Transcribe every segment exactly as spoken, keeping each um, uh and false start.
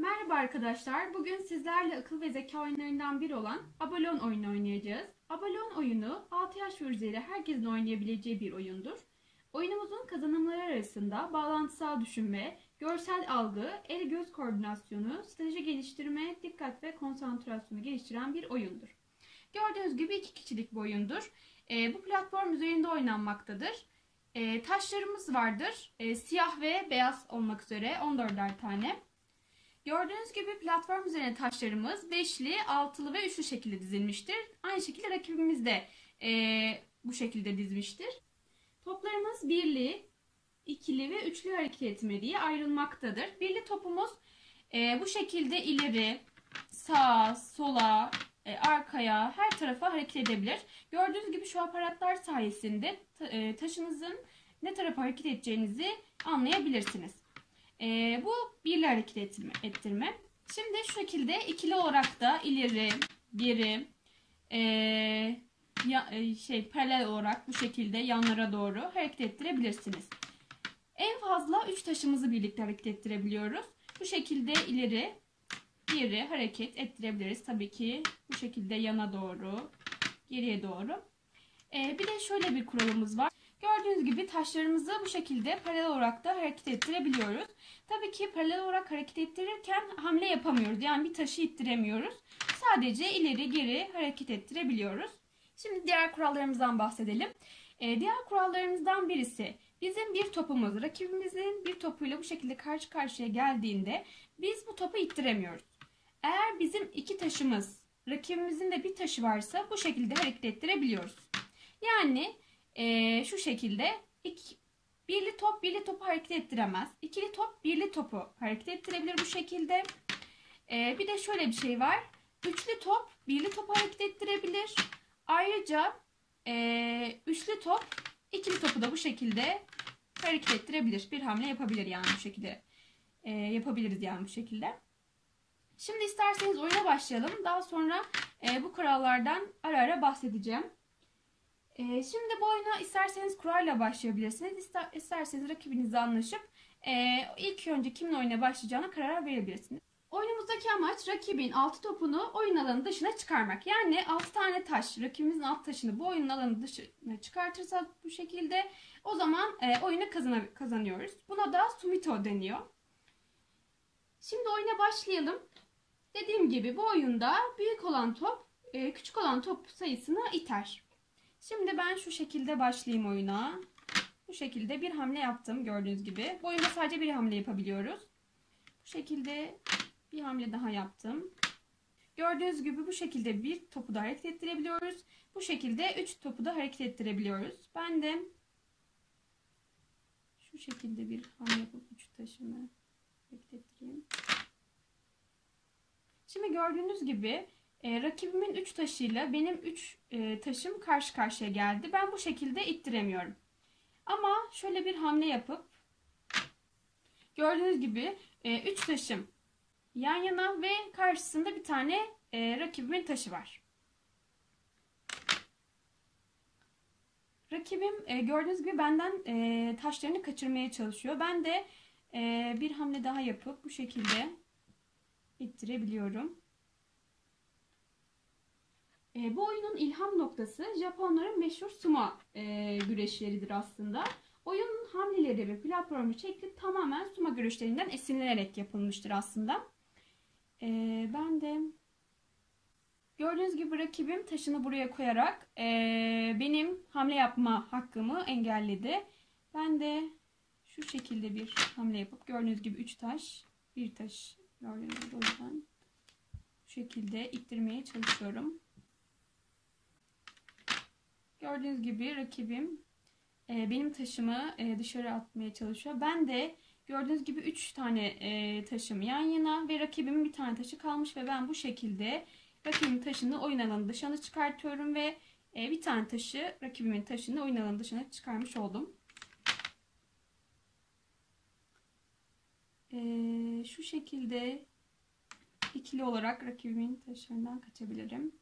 Merhaba arkadaşlar. Bugün sizlerle akıl ve zeka oyunlarından biri olan Abalon oyunu oynayacağız. Abalon oyunu altı yaş ve üzeri herkesin oynayabileceği bir oyundur. Oyunumuzun kazanımları arasında bağlantısal düşünme, görsel algı, el-göz koordinasyonu, strateji geliştirme, dikkat ve konsantrasyonu geliştiren bir oyundur. Gördüğünüz gibi iki kişilik bir oyundur. E, bu platform üzerinde oynanmaktadır. E, taşlarımız vardır. E, siyah ve beyaz olmak üzere on dörder tane. Gördüğünüz gibi platform üzerine taşlarımız beşli, altılı ve üçlü şekilde dizilmiştir. Aynı şekilde rakibimiz de e, bu şekilde dizmiştir. Toplarımız birli, ikili ve üçlü hareket etme diye ayrılmaktadır. Birli topumuz e, bu şekilde ileri, sağa, sola, e, arkaya, her tarafa hareket edebilir. Gördüğünüz gibi şu aparatlar sayesinde e, taşınızın ne tarafa hareket edeceğinizi anlayabilirsiniz. Ee, bu birli hareket ettirme, ettirme. Şimdi şu şekilde ikili olarak da ileri, geri, e, ya, e, şey paralel olarak bu şekilde yanlara doğru hareket ettirebilirsiniz. En fazla üç taşımızı birlikte hareket ettirebiliyoruz. Bu şekilde ileri, geri hareket ettirebiliriz. Tabii ki bu şekilde yana doğru, geriye doğru. Ee, bir de şöyle bir kuralımız var. Gördüğünüz gibi taşlarımızı bu şekilde paralel olarak da hareket ettirebiliyoruz. Tabii ki paralel olarak hareket ettirirken hamle yapamıyoruz. Yani bir taşı ittiremiyoruz. Sadece ileri geri hareket ettirebiliyoruz. Şimdi diğer kurallarımızdan bahsedelim. Ee, diğer kurallarımızdan birisi bizim bir topumuz rakibimizin bir topuyla bu şekilde karşı karşıya geldiğinde biz bu topu ittiremiyoruz. Eğer bizim iki taşımız rakibimizin de bir taşı varsa bu şekilde hareket ettirebiliyoruz. Yani Ee, şu şekilde iki, birli top birli topu hareket ettiremez. İkili top birli topu hareket ettirebilir bu şekilde. Ee, bir de şöyle bir şey var. Üçlü top birli topu hareket ettirebilir. Ayrıca e, üçlü top ikili topu da bu şekilde hareket ettirebilir. Bir hamle yapabilir yani bu şekilde. E, yapabiliriz yani bu şekilde. Şimdi isterseniz oyuna başlayalım. Daha sonra e, bu kurallardan ara ara bahsedeceğim. Şimdi bu oyuna isterseniz kurayla başlayabilirsiniz. İsterseniz rakibinizle anlaşıp ilk önce kimin oyuna başlayacağına karar verebilirsiniz. Oyunumuzdaki amaç rakibin altı topunu oyun alanı dışına çıkarmak. Yani altı tane taş, rakibimizin alt taşını bu oyun alanı dışına çıkartırsak bu şekilde o zaman oyunu kazanıyoruz. Buna da Sumito deniyor. Şimdi oyuna başlayalım. Dediğim gibi bu oyunda büyük olan top küçük olan top sayısını iter. Şimdi ben şu şekilde başlayayım oyuna. Bu şekilde bir hamle yaptım gördüğünüz gibi. Bu oyunda sadece bir hamle yapabiliyoruz. Bu şekilde bir hamle daha yaptım. Gördüğünüz gibi bu şekilde bir topu da hareket ettirebiliyoruz. Bu şekilde üç topu da hareket ettirebiliyoruz. Ben de şu şekilde bir hamle yapıp üç taşımı hareket ettireyim. Şimdi gördüğünüz gibi E, rakibimin üç taşıyla benim üç e, taşım karşı karşıya geldi. Ben bu şekilde ittiremiyorum. Ama şöyle bir hamle yapıp gördüğünüz gibi üç e, taşım yan yana ve karşısında bir tane e, rakibimin taşı var. Rakibim e, gördüğünüz gibi benden e, taşlarını kaçırmaya çalışıyor. Ben de e, bir hamle daha yapıp bu şekilde ittirebiliyorum. E, bu oyunun ilham noktası Japonların meşhur sumo e, güreşleridir aslında. Oyunun hamleleri ve platformu şekli tamamen sumo güreşlerinden esinlenerek yapılmıştır aslında. E, ben de gördüğünüz gibi rakibim taşını buraya koyarak e, benim hamle yapma hakkımı engelledi. Ben de şu şekilde bir hamle yapıp gördüğünüz gibi üç taş, bir taş gördüğünüz gibi o yüzden bu şekilde ittirmeye çalışıyorum. Gördüğünüz gibi rakibim e, benim taşımı e, dışarı atmaya çalışıyor. Ben de gördüğünüz gibi üç tane e, taşım yan yana ve rakibimin bir tane taşı kalmış ve ben bu şekilde rakibimin taşını oyun alanı dışına çıkartıyorum ve e, bir tane taşı rakibimin taşını oyun alanı dışına çıkarmış oldum. E, şu şekilde ikili olarak rakibimin taşlarından kaçabilirim.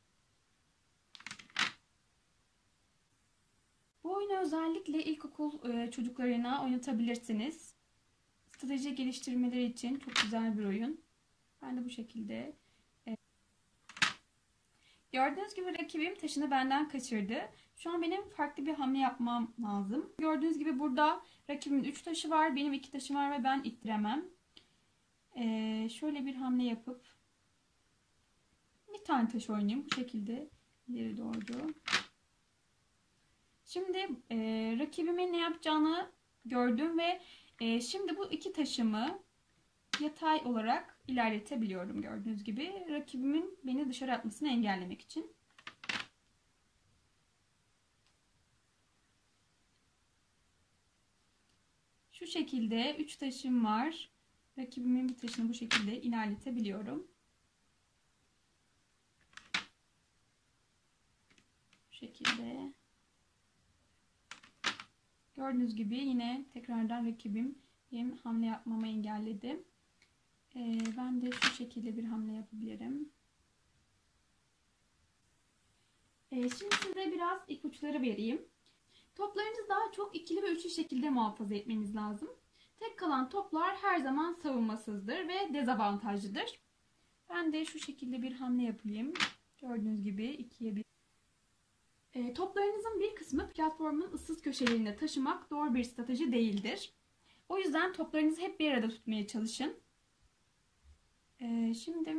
Bu oyunu özellikle ilkokul çocuklarına oynatabilirsiniz. Strateji geliştirmeleri için çok güzel bir oyun. Ben de bu şekilde. E, gördüğünüz gibi rakibim taşını benden kaçırdı. Şu an benim farklı bir hamle yapmam lazım. Gördüğünüz gibi burada rakibimin üç taşı var. Benim iki taşım var ve ben ittiremem. E, şöyle bir hamle yapıp bir tane taş oynayayım. Bu şekilde ileri doğru. Şimdi e, rakibimin ne yapacağını gördüm ve e, şimdi bu iki taşımı yatay olarak ilerletebiliyorum gördüğünüz gibi. Rakibimin beni dışarı atmasını engellemek için. Şu şekilde üç taşım var. Rakibimin bir taşını bu şekilde ilerletebiliyorum. Bu şekilde. Gördüğünüz gibi yine tekrardan rakibim benim hamle yapmamı engelledi. Ee, ben de şu şekilde bir hamle yapabilirim. Ee, şimdi size biraz ipuçları vereyim. Toplarınızı daha çok ikili ve üçlü şekilde muhafaza etmeniz lazım. Tek kalan toplar her zaman savunmasızdır ve dezavantajlıdır. Ben de şu şekilde bir hamle yapayım. Gördüğünüz gibi ikiye bir. E, toplarınızın bir kısmı platformun ıssız köşelerinde taşımak doğru bir strateji değildir. O yüzden toplarınızı hep bir arada tutmaya çalışın. E, şimdi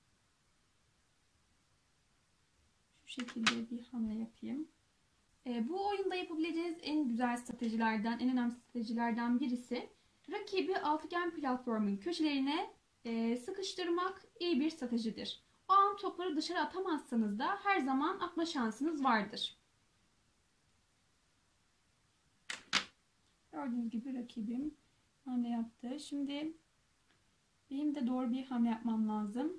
şu şekilde bir hamle yapayım. E, bu oyunda yapabileceğiniz en güzel stratejilerden, en önemli stratejilerden birisi rakibi altıgen platformun köşelerine e, sıkıştırmak iyi bir stratejidir. O an topları dışarı atamazsanız da her zaman atma şansınız vardır. Gördüğünüz gibi rakibim hamle yaptı. Şimdi benim de doğru bir hamle yapmam lazım.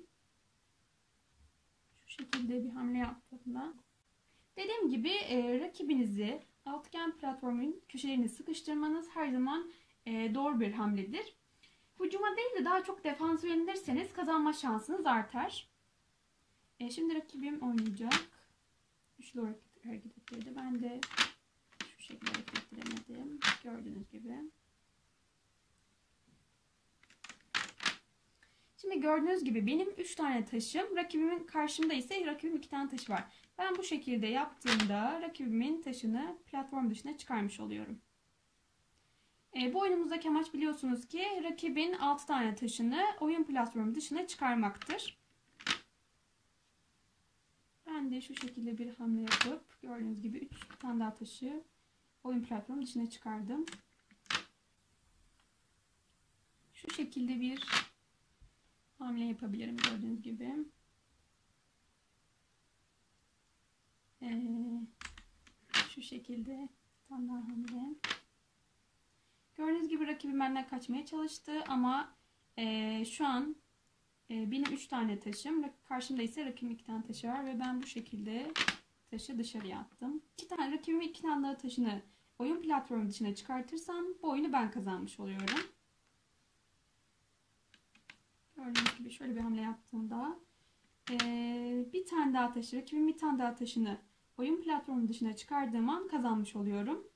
Şu şekilde bir hamle yaptığımda. Dediğim gibi e, rakibinizi altıgen platformun köşelerini sıkıştırmanız her zaman e, doğru bir hamledir. Hücuma değil de daha çok defansa yönelirseniz kazanma şansınız artar. E, şimdi rakibim oynayacak. Üçlü hareket ettirdi. Ben de şu şekilde hareket ettiremedim. Gördüğünüz gibi. Şimdi gördüğünüz gibi benim üç tane taşım, rakibimin karşımda ise rakibim iki tane taşı var. Ben bu şekilde yaptığımda rakibimin taşını platform dışına çıkarmış oluyorum. E, bu oyunumuzdaki amaç biliyorsunuz ki rakibin altı tane taşını oyun platformu dışına çıkarmaktır. Ben de şu şekilde bir hamle yapıp gördüğünüz gibi üç tane daha taşı oyun platformu dışına çıkardım. Şu şekilde bir hamle yapabilirim gördüğünüz gibi. Ee, şu şekilde bir tane daha hamle. Gördüğünüz gibi rakibim benden kaçmaya çalıştı ama e, şu an e, benim üç tane taşım, karşımda ise rakibim iki tane taşı var ve ben bu şekilde taşı dışarıya attım. İki tane rakibimin iki tane daha taşını oyun platformu dışına çıkartırsam bu oyunu ben kazanmış oluyorum. Gördüğünüz gibi şöyle bir hamle yaptığımda e, bir tane daha taşı, rakibimin bir tane daha taşını oyun platformu dışına çıkardığım an kazanmış oluyorum.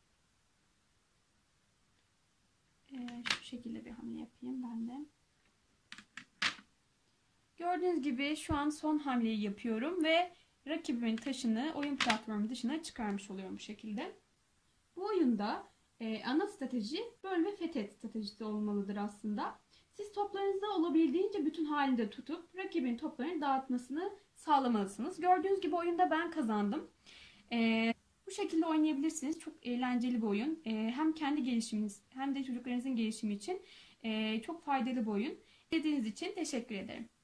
Ee, şu şekilde bir hamle yapayım ben de. Gördüğünüz gibi şu an son hamleyi yapıyorum ve rakibimin taşını oyun platformu dışına çıkarmış oluyorum bu şekilde. Bu oyunda e, ana strateji böl ve fethet stratejisi olmalıdır aslında. Siz toplarınızı olabildiğince bütün halinde tutup rakibin toplarını dağıtmasını sağlamalısınız. Gördüğünüz gibi oyunda ben kazandım. E, Bu şekilde oynayabilirsiniz. Çok eğlenceli bir oyun. Ee, hem kendi gelişiminiz hem de çocuklarınızın gelişimi için e, çok faydalı bir oyun. İzlediğiniz için teşekkür ederim.